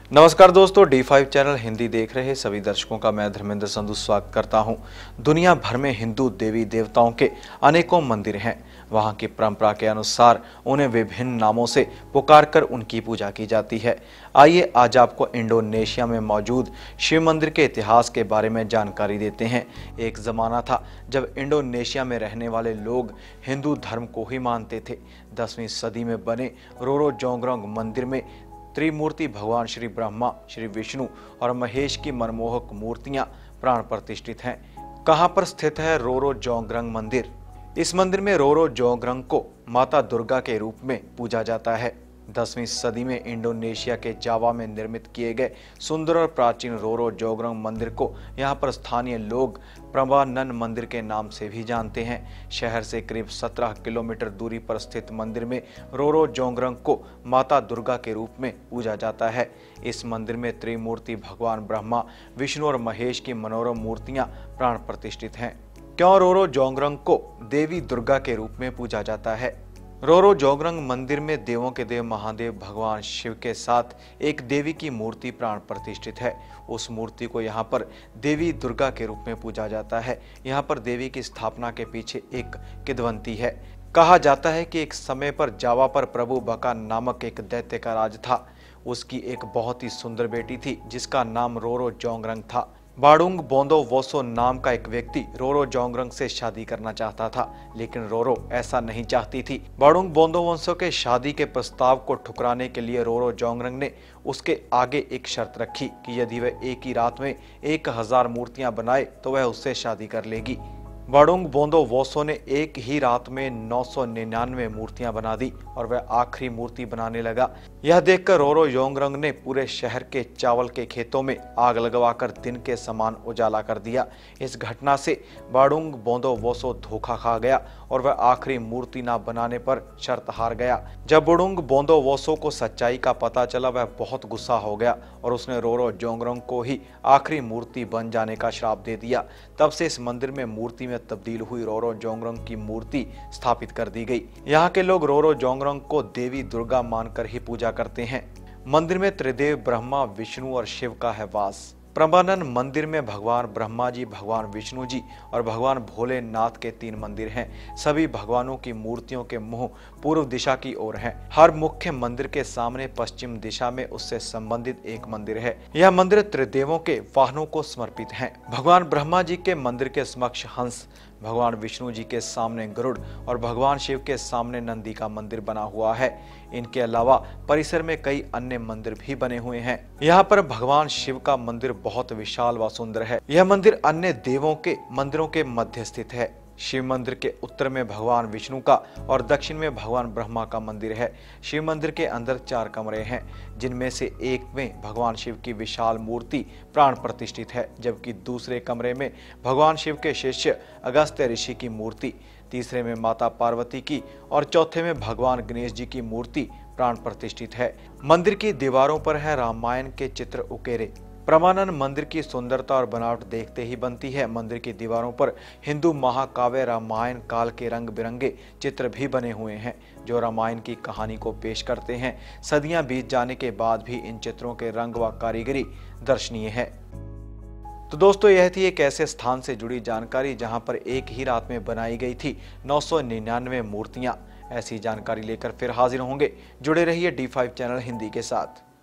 नमस्कार दोस्तों, D5 channel Hindi देख रहे सभी दर्शकों का मैं धर्मेंद्र संधू स्वागत करता हूं। दुनिया भर में हिंदू देवी देवताओं के अनेकों मंदिर हैं। वहां की परंपरा के अनुसार उन्हें विभिन्न नामों से पुकारकर उनकी पूजा की जाती है। आइए आज आपको इंडोनेशिया में मौजूद शिव मंदिर के इतिहास के बारे में जानकारी देते हैं। एक ज़माना था जब इंडोनेशिया में रहने वाले लोग हिंदू धर्म को ही मानते थे। 10वीं सदी में बने रोरो जोंगरोंग मंदिर में त्रिमूर्ति भगवान श्री ब्रह्मा, श्री विष्णु और महेश की मनमोहक मूर्तियां प्राण प्रतिष्ठित हैं। कहां पर स्थित है रोरो जोंगरंग मंदिर? इस मंदिर में रोरो जोंगरंग को माता दुर्गा के रूप में पूजा जाता है। 10वीं सदी में इंडोनेशिया के जावा में निर्मित किए गए सुंदर और प्राचीन रोरो जोंगरंग मंदिर को यहाँ पर स्थानीय लोग प्रम्बानन मंदिर के नाम से भी जानते हैं। शहर से करीब 17 किलोमीटर दूरी पर स्थित मंदिर में रोरो जोंगरंग को माता दुर्गा के रूप में पूजा जाता है। इस मंदिर में त्रिमूर्ति भगवान ब्रह्मा, विष्णु और महेश की मनोरम मूर्तियां प्राण प्रतिष्ठित हैं। क्यों रोरो जोंगरंग को देवी दुर्गा के रूप में पूजा जाता है? रोरो जोंगरंग मंदिर में देवों के देव महादेव भगवान शिव के साथ एक देवी की मूर्ति प्राण प्रतिष्ठित है। उस मूर्ति को यहाँ पर देवी दुर्गा के रूप में पूजा जाता है। यहाँ पर देवी की स्थापना के पीछे एक किंवदंती है। कहा जाता है कि एक समय पर जावा पर प्रभु बका नामक एक दैत्य का राज था। उसकी एक बहुत ही सुंदर बेटी थी जिसका नाम रोरो जोंगरंग था। बाडुंग बोंदोवोसो नाम का एक व्यक्ति रोरो जोंगरंग से शादी करना चाहता था, लेकिन रोरो ऐसा नहीं चाहती थी। बाडुंग बोंदोवोसो के शादी के प्रस्ताव को ठुकराने के लिए रोरो जोंगरंग ने उसके आगे एक शर्त रखी कि यदि वह एक ही रात में 1000 मूर्तियां बनाए तो वह उससे शादी कर लेगी। बाडुंग बोंदोवोसो ने एक ही रात में 999 मूर्तियां बना दी और वह आखिरी मूर्ति बनाने लगा। यह देखकर रोरो जोंगरंग ने पूरे शहर के चावल के खेतों में आग लगवाकर दिन के समान उजाला कर दिया। इस घटना से बाडुंग बोंदोवोसो धोखा खा गया और वह आखिरी मूर्ति न बनाने पर शर्त हार गया। जब बाडुंग बोंदोवोसो को सच्चाई का पता चला, वह बहुत गुस्सा हो गया और उसने रोरो जोंगरंग को ही आखिरी मूर्ति बन जाने का श्राप दे दिया। तब से इस मंदिर में मूर्ति में तब्दील हुई रोरो जोंगरंग की मूर्ति स्थापित कर दी गई। यहाँ के लोग रोरो जोंगरंग को देवी दुर्गा मानकर ही पूजा करते हैं। मंदिर में त्रिदेव ब्रह्मा, विष्णु और शिव का है वास। प्रम्बानन मंदिर में भगवान ब्रह्मा जी, भगवान विष्णु जी और भगवान भोलेनाथ के 3 मंदिर हैं। सभी भगवानों की मूर्तियों के मुंह पूर्व दिशा की ओर हैं। हर मुख्य मंदिर के सामने पश्चिम दिशा में उससे संबंधित एक मंदिर है। यह मंदिर त्रिदेवों के वाहनों को समर्पित है। भगवान ब्रह्मा जी के मंदिर के समक्ष हंस, भगवान विष्णु जी के सामने गरुड़ और भगवान शिव के सामने नंदी का मंदिर बना हुआ है। इनके अलावा परिसर में कई अन्य मंदिर भी बने हुए हैं। यहाँ पर भगवान शिव का मंदिर बहुत विशाल व सुंदर है। यह मंदिर अन्य देवों के मंदिरों के मध्य स्थित है। शिव मंदिर के उत्तर में भगवान विष्णु का और दक्षिण में भगवान ब्रह्मा का मंदिर है। शिव मंदिर के अंदर 4 कमरे हैं, जिनमें से एक में भगवान शिव की विशाल मूर्ति प्राण प्रतिष्ठित है, जबकि दूसरे कमरे में भगवान शिव के शिष्य अगस्त्य ऋषि की मूर्ति, तीसरे में माता पार्वती की और चौथे में भगवान गणेश जी की मूर्ति प्राण प्रतिष्ठित है। मंदिर की दीवारों पर है रामायण के चित्र उकेरे। प्रम्बानन मंदिर की सुंदरता और बनावट देखते ही बनती है। मंदिर की दीवारों पर हिंदू महाकाव्य रामायण काल के रंग बिरंगे चित्र भी बने हुए हैं, जो रामायण की कहानी को पेश करते हैं। सदियां बीत जाने के बाद भी इन चित्रों के रंग व कारीगरी दर्शनीय है। तो दोस्तों, यह थी एक ऐसे स्थान से जुड़ी जानकारी जहां पर एक ही रात में बनाई गई थी 999 मूर्तियां। ऐसी जानकारी लेकर फिर हाजिर होंगे। जुड़े रहिए D5 चैनल हिंदी के साथ।